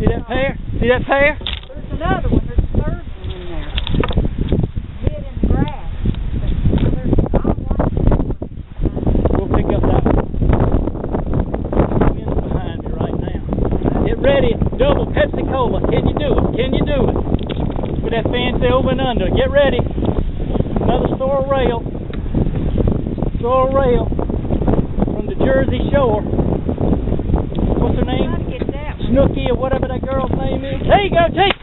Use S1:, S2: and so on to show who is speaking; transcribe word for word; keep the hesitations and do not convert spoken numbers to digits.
S1: See that pair? See that pair?
S2: There's another one. There's a third one in there. Hid in the grass. But there's, I don't want to.
S1: We'll pick up that one. Wind's behind me right now. Get ready. Double Pepsi Cola. Can you do it? Can you do it? With that fancy over and under. Get ready. Another Sora rail. Sora rail from the Jersey Shore. What's her name? Snooky or whatever that girl's name is. There you go, Jake.